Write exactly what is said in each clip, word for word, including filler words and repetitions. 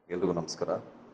ಎಲ್ರಿಗೂ ನಮಸ್ಕಾರ.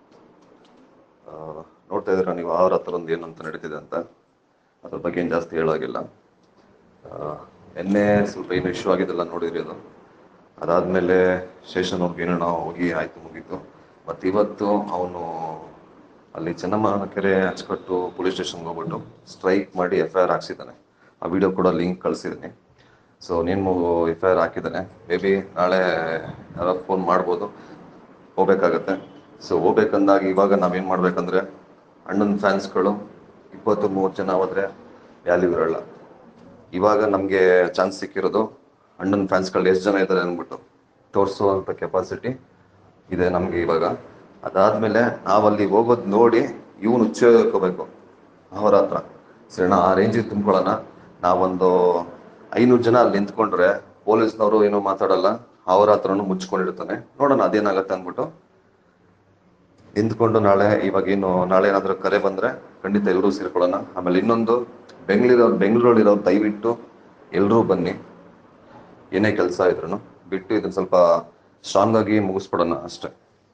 ನೋಡ್ತಾ ಇದ್ದೀರಾ ನೀವು ಅವ್ರ ಹತ್ರ ಒಂದು ಏನಂತ ನಡೀತಿದೆ ಅಂತ. ಅದ್ರ ಬಗ್ಗೆ ಏನು ಜಾಸ್ತಿ ಹೇಳೋಗಿಲ್ಲ. ನಿನ್ನೆ ಸ್ವಲ್ಪ ಏನು ಇಶ್ಯೂ ಆಗಿದ್ದೆಲ್ಲ ನೋಡಿದ್ರಿ. ಅದು ಅದಾದಮೇಲೆ ಸ್ಟೇಷನ್ ಹೋಗಿ ಏನೋ ನಾವು ಹೋಗಿ ಆಯಿತು ಮುಗೀತು. ಮತ್ತು ಇವತ್ತು ಅವನು ಅಲ್ಲಿ ಚೆನ್ನಮ್ಮನ ಕೆರೆ ಅಚ್ಚುಕಟ್ಟು ಪೊಲೀಸ್ ಸ್ಟೇಷನ್ಗೆ ಹೋಗ್ಬಿಟ್ಟು ಸ್ಟ್ರೈಕ್ ಮಾಡಿ ಎಫ್ ಐ ಆರ್ ಹಾಕ್ಸಿದ್ದಾನೆ. ಆ ವಿಡಿಯೋ ಕೂಡ ಲಿಂಕ್ ಕಳಿಸಿದ್ದೀನಿ. ಸೊ ನೀನು ಎಫ್ ಐ ಆರ್ ಹಾಕಿದ್ದಾನೆ. ಮೇ ಬಿ ನಾಳೆ ಯಾರೋ ಫೋನ್ ಮಾಡ್ಬೋದು, ಹೋಗ್ಬೇಕಾಗತ್ತೆ. ಸೊ ಹೋಗ್ಬೇಕಂದಾಗ ಇವಾಗ ನಾವೇನು ಮಾಡಬೇಕಂದ್ರೆ, ಅಣ್ಣನ ಫ್ಯಾನ್ಸ್ಗಳು ಇಪ್ಪತ್ತು ಮೂವತ್ತು ಜನ ಹೋದರೆ ವ್ಯಾಲ್ಯೂ ಇರೋಲ್ಲ. ಇವಾಗ ನಮಗೆ ಚಾನ್ಸ್ ಸಿಕ್ಕಿರೋದು ಅಣ್ಣನ ಫ್ಯಾನ್ಸ್ಗಳು ಎಷ್ಟು ಜನ ಇದ್ದಾರೆ ಅಂದ್ಬಿಟ್ಟು ತೋರಿಸುವಂಥ ಕೆಪಾಸಿಟಿ ಇದೆ ನಮಗೆ ಇವಾಗ. ಅದಾದಮೇಲೆ ನಾವಲ್ಲಿ ಹೋಗೋದು ನೋಡಿ ಇವನು ಹುಚ್ಚೋಕೋಬೇಕು ಅವರ ಹತ್ರ. ಸರಿನಾ? ಆ ರೇಂಜಿಗೆ ತುಂಬ್ಕೊಳ್ಳೋಣ. ನಾವೊಂದು ಐನೂರು ಜನ ಅಲ್ಲಿ ನಿಂತ್ಕೊಂಡ್ರೆ ಪೊಲೀಸ್ನವರು ಏನೂ ಮಾತಾಡಲ್ಲ, ಅವರ ಹತ್ರನೂ ಮುಚ್ಕೊಂಡಿರ್ತಾನೆ. ನೋಡೋಣ ಅದೇನಾಗತ್ತೆ ಅಂದ್ಬಿಟ್ಟು ನಿಂತ್ಕೊಂಡು ನಾಳೆ ಇವಾಗೇನು ನಾಳೆ ಏನಾದರೂ ಕರೆ ಬಂದರೆ ಖಂಡಿತ ಎಲ್ಲರೂ ಸೇರ್ಕೊಳ್ಳೋಣ. ಆಮೇಲೆ ಇನ್ನೊಂದು, ಬೆಂಗಳೂರು ಬೆಂಗಳೂರಲ್ಲಿರೋ ದಯವಿಟ್ಟು ಎಲ್ಲರೂ ಬನ್ನಿ. ಏನೇ ಕೆಲಸ ಇದ್ರೂ ಬಿಟ್ಟು ಇದನ್ನು ಸ್ವಲ್ಪ ಸ್ಟ್ರಾಂಗ್ ಆಗಿ ಮುಗಿಸ್ಬಿಡೋಣ ಅಷ್ಟೇ.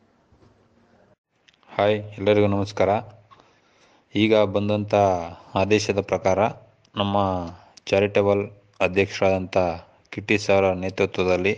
ಹಾಯ್, ಎಲ್ಲರಿಗೂ ನಮಸ್ಕಾರ. ಈಗ ಬಂದಂಥ ಆದೇಶದ ಪ್ರಕಾರ ನಮ್ಮ ಚಾರಿಟಬಲ್ ಅಧ್ಯಕ್ಷರಾದಂಥ ಕಿಟ್ಟಿ ಸರ್ ನೇತೃತ್ವದಲ್ಲಿ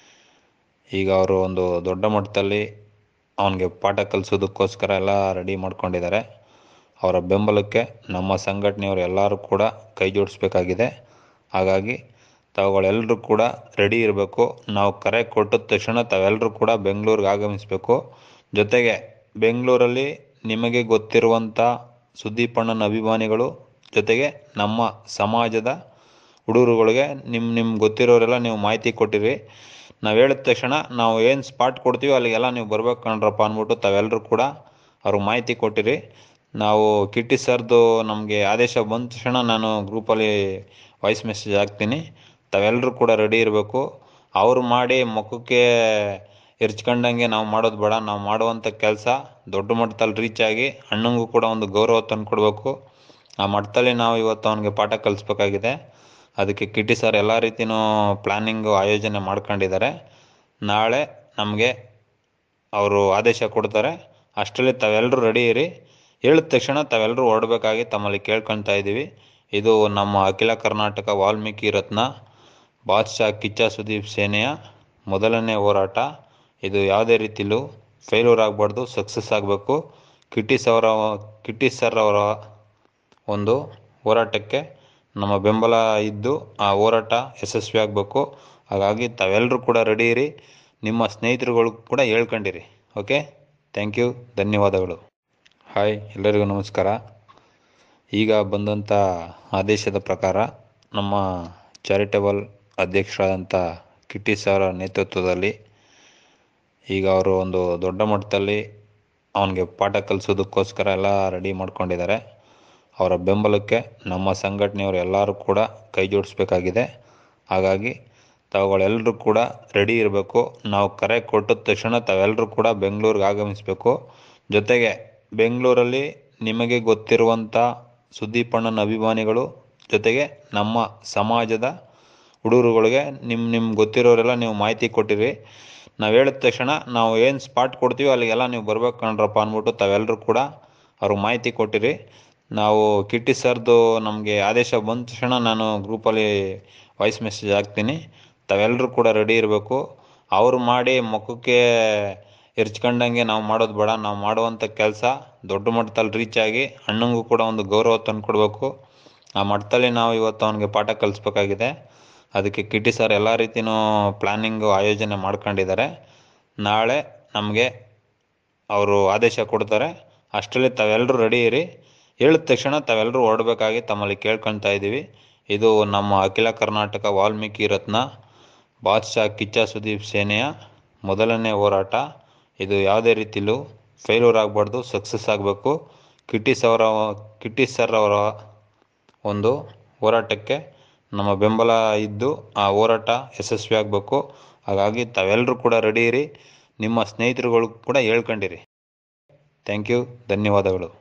ಈಗ ಅವರು ಒಂದು ದೊಡ್ಡ ಮಟ್ಟದಲ್ಲಿ ಅವನಿಗೆ ಪಾಠ ಕಲಿಸೋದಕ್ಕೋಸ್ಕರ ಎಲ್ಲ ರೆಡಿ ಮಾಡ್ಕೊಂಡಿದ್ದಾರೆ. ಅವರ ಬೆಂಬಲಕ್ಕೆ ನಮ್ಮ ಸಂಘಟನೆಯವರು ಎಲ್ಲರೂ ಕೂಡ ಕೈ ಜೋಡಿಸ್ಬೇಕಾಗಿದೆ. ಹಾಗಾಗಿ ತಾವುಗಳೆಲ್ಲರೂ ಕೂಡ ರೆಡಿ ಇರಬೇಕು. ನಾವು ಕರೆ ಕೊಟ್ಟ ತಕ್ಷಣ ತಾವೆಲ್ಲರೂ ಕೂಡ ಬೆಂಗಳೂರಿಗೆ ಆಗಮಿಸಬೇಕು. ಜೊತೆಗೆ ಬೆಂಗಳೂರಲ್ಲಿ ನಿಮಗೆ ಗೊತ್ತಿರುವಂಥ ಸುದೀಪಣ್ಣನ ಅಭಿಮಾನಿಗಳು, ಜೊತೆಗೆ ನಮ್ಮ ಸಮಾಜದ ಹುಡುಗರುಗಳಿಗೆ ನಿಮ್ಮ ನಿಮ್ಮ ಗೊತ್ತಿರೋರೆಲ್ಲ ನೀವು ಮಾಹಿತಿ ಕೊಟ್ಟಿರಿ. ನಾವು ಹೇಳಿದ ತಕ್ಷಣ ನಾವು ಏನು ಸ್ಪಾಟ್ ಕೊಡ್ತೀವಿ ಅಲ್ಲಿಗೆಲ್ಲ ನೀವು ಬರ್ಬೇಕು ಕಣ್ರಪ್ಪ ಅಂದ್ಬಿಟ್ಟು ತಾವೆಲ್ಲರೂ ಕೂಡ ಅವ್ರಿಗೆ ಮಾಹಿತಿ ಕೊಟ್ಟಿರಿ. ನಾವು ಕಿಟ್ಟಿ ಸರ್ದು ನಮಗೆ ಆದೇಶ ಬಂದ ತಕ್ಷಣ ನಾನು ಗ್ರೂಪಲ್ಲಿ ವಾಯ್ಸ್ ಮೆಸೇಜ್ ಹಾಕ್ತೀನಿ. ತಾವೆಲ್ಲರೂ ಕೂಡ ರೆಡಿ ಇರಬೇಕು. ಅವರು ಮಾಡಿ ಮುಖಕ್ಕೆ ಎರ್ಚ್ಕೊಂಡಂಗೆ ನಾವು ಮಾಡೋದು ಬೇಡ. ನಾವು ಮಾಡುವಂಥ ಕೆಲಸ ದೊಡ್ಡ ಮಟ್ಟದಲ್ಲಿ ರೀಚ್ ಆಗಿ ಅಣ್ಣಂಗೂ ಕೂಡ ಒಂದು ಗೌರವ ತಂದು ಕೊಡಬೇಕು. ಆ ಮಟ್ಟದಲ್ಲಿ ನಾವು ಇವತ್ತು ಅವನಿಗೆ ಪಾಠ ಕಲಿಸ್ಬೇಕಾಗಿದೆ. ಅದಕ್ಕೆ ಕಿಟ್ಟಿ ಸರ್ ಎಲ್ಲ ರೀತಿಯೂ ಪ್ಲ್ಯಾನಿಂಗು ಆಯೋಜನೆ ಮಾಡ್ಕೊಂಡಿದ್ದಾರೆ. ನಾಳೆ ನಮಗೆ ಅವರು ಆದೇಶ ಕೊಡ್ತಾರೆ. ಅಷ್ಟರಲ್ಲಿ ತಾವೆಲ್ಲರೂ ರೆಡಿ ಇರಿ. ಹೇಳಿದ ತಕ್ಷಣ ತಾವೆಲ್ಲರೂ ಹೊರಡಬೇಕಾಗಿ ತಮ್ಮಲ್ಲಿ ಕೇಳ್ಕೊಳ್ತಾ ಇದ್ದೀವಿ. ಇದು ನಮ್ಮ ಅಖಿಲ ಕರ್ನಾಟಕ ವಾಲ್ಮೀಕಿ ರತ್ನ ಬಾದ್ಶಾ ಕಿಚ್ಚ ಸುದೀಪ್ ಸೇನೆಯ ಮೊದಲನೇ ಹೋರಾಟ. ಇದು ಯಾವುದೇ ರೀತಿಲೂ ಫೇಲ್ಯೂರ್ ಆಗಬಾರ್ದು, ಸಕ್ಸಸ್ ಆಗಬೇಕು. ಕಿಟ್ಟಿ ಸರ್ ಕಿಟ್ಟಿ ಸರ್ ಅವರ ಒಂದು ಹೋರಾಟಕ್ಕೆ ನಮ್ಮ ಬೆಂಬಲ ಇದ್ದು ಆ ಹೋರಾಟ ಯಶಸ್ವಿ ಆಗಬೇಕು. ಹಾಗಾಗಿ ತಾವೆಲ್ಲರೂ ಕೂಡ ರೆಡಿ ಇರಿ. ನಿಮ್ಮ ಸ್ನೇಹಿತರುಗಳು ಕೂಡ ಹೇಳ್ಕೊಂಡಿರಿ. ಓಕೆ, ಥ್ಯಾಂಕ್ ಯು, ಧನ್ಯವಾದಗಳು. ಹಾಯ್, ಎಲ್ಲರಿಗೂ ನಮಸ್ಕಾರ. ಈಗ ಬಂದಂಥ ಆದೇಶದ ಪ್ರಕಾರ ನಮ್ಮ ಚಾರಿಟಬಲ್ ಅಧ್ಯಕ್ಷರಾದಂಥ ಕಿಟ್ಟಿ ಸರ್ ನೇತೃತ್ವದಲ್ಲಿ ಈಗ ಅವರು ಒಂದು ದೊಡ್ಡ ಮಟ್ಟದಲ್ಲಿ ಅವನಿಗೆ ಪಾಠ ಕಲಿಸೋದಕ್ಕೋಸ್ಕರ ಎಲ್ಲ ರೆಡಿ ಮಾಡ್ಕೊಂಡಿದ್ದಾರೆ. ಅವರ ಬೆಂಬಲಕ್ಕೆ ನಮ್ಮ ಸಂಘಟನೆಯವರು ಎಲ್ಲರೂ ಕೂಡ ಕೈ ಜೋಡಿಸ್ಬೇಕಾಗಿದೆ. ಹಾಗಾಗಿ ತಾವುಗಳೆಲ್ಲರೂ ಕೂಡ ರೆಡಿ ಇರಬೇಕು. ನಾವು ಕರೆ ಕೊಟ್ಟ ತಕ್ಷಣ ತಾವೆಲ್ಲರೂ ಕೂಡ ಬೆಂಗಳೂರಿಗೆ ಆಗಮಿಸಬೇಕು. ಜೊತೆಗೆ ಬೆಂಗಳೂರಲ್ಲಿ ನಿಮಗೆ ಗೊತ್ತಿರುವಂಥ ಸುದೀಪಣ್ಣನ ಅಭಿಮಾನಿಗಳು, ಜೊತೆಗೆ ನಮ್ಮ ಸಮಾಜದ ಹುಡುಗರುಗಳಿಗೆ ನಿಮ್ಮ ನಿಮ್ಮ ಗೊತ್ತಿರೋರೆಲ್ಲ ನೀವು ಮಾಹಿತಿ ಕೊಟ್ಟಿರಿ. ನಾವು ಹೇಳಿದ ತಕ್ಷಣ ನಾವು ಏನು ಸ್ಪಾಟ್ ಕೊಡ್ತೀವಿ ಅಲ್ಲಿಗೆಲ್ಲ ನೀವು ಬರ್ಬೇಕು ಕಣ್ರಪ್ಪ ಅಂದ್ಬಿಟ್ಟು ತಾವೆಲ್ಲರೂ ಕೂಡ ಅವ್ರಿಗೆ ಮಾಹಿತಿ ಕೊಟ್ಟಿರಿ. ನಾವು ಕಿಟ್ಟಿ ಸರ್ದು ನಮಗೆ ಆದೇಶ ಬಂದ ತಕ್ಷಣ ನಾನು ಗ್ರೂಪಲ್ಲಿ ವಾಯ್ಸ್ ಮೆಸೇಜ್ ಹಾಕ್ತೀನಿ. ತಾವೆಲ್ಲರೂ ಕೂಡ ರೆಡಿ ಇರಬೇಕು. ಅವರು ಮಾಡಿ ಮುಖಕ್ಕೆ ಎರ್ಚ್ಕೊಂಡಂಗೆ ನಾವು ಮಾಡೋದು ಬೇಡ. ನಾವು ಮಾಡುವಂಥ ಕೆಲಸ ದೊಡ್ಡ ಮಟ್ಟದಲ್ಲಿ ರೀಚ್ ಆಗಿ ಅಣ್ಣಂಗೂ ಕೂಡ ಒಂದು ಗೌರವ ತಂದು ಕೊಡಬೇಕು. ಆ ಮಟ್ಟದಲ್ಲಿ ನಾವು ಇವತ್ತು ಅವನಿಗೆ ಪಾಠ ಕಲಿಸ್ಬೇಕಾಗಿದೆ. ಅದಕ್ಕೆ ಕಿಟ್ಟಿ ಸರ್ ಎಲ್ಲ ರೀತಿಯೂ ಪ್ಲ್ಯಾನಿಂಗು ಆಯೋಜನೆ ಮಾಡ್ಕೊಂಡಿದ್ದಾರೆ. ನಾಳೆ ನಮಗೆ ಅವರು ಆದೇಶ ಕೊಡ್ತಾರೆ. ಅಷ್ಟರಲ್ಲಿ ತಾವೆಲ್ಲರೂ ರೆಡಿ ಇರಿ. ಹೇಳಿದ ತಕ್ಷಣ ತಾವೆಲ್ಲರೂ ಹೊರಡಬೇಕಾಗಿ ತಮ್ಮಲ್ಲಿ ಕೇಳ್ಕೊಳ್ತಾ ಇದ್ದೀವಿ. ಇದು ನಮ್ಮ ಅಖಿಲ ಕರ್ನಾಟಕ ವಾಲ್ಮೀಕಿ ರತ್ನ ಬಾದ್ಶಾ ಕಿಚ್ಚ ಸುದೀಪ್ ಸೇನೆಯ ಮೊದಲನೇ ಹೋರಾಟ. ಇದು ಯಾವುದೇ ರೀತಿಲೂ ಫೇಲ್ಯೂರ್ ಆಗಬಾರ್ದು, ಸಕ್ಸಸ್ ಆಗಬೇಕು. ಕಿಟ್ಟಿ ಸರ್ ಕಿಟ್ಟಿ ಸರ್ ಅವರ ಒಂದು ಹೋರಾಟಕ್ಕೆ ನಮ್ಮ ಬೆಂಬಲ ಇದ್ದು ಆ ಹೋರಾಟ ಯಶಸ್ವಿ ಆಗಬೇಕು. ಹಾಗಾಗಿ ತಾವೆಲ್ಲರೂ ಕೂಡ ರೆಡಿ ಇರಿ. ನಿಮ್ಮ ಸ್ನೇಹಿತರುಗಳು ಕೂಡ ಹೇಳ್ಕೊಂಡಿರಿ. ಥ್ಯಾಂಕ್ ಯು, ಧನ್ಯವಾದಗಳು.